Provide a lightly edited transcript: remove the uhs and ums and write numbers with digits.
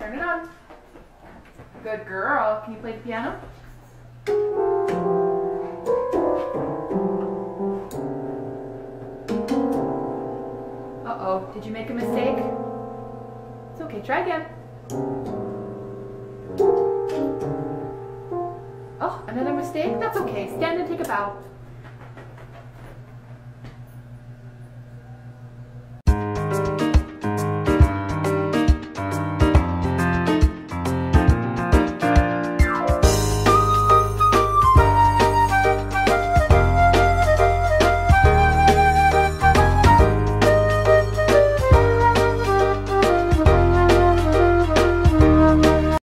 Turn it on. Good girl. Can you play the piano? Uh-oh, did you make a mistake? It's okay, try again. Oh, another mistake? That's okay. Stand and take a bow.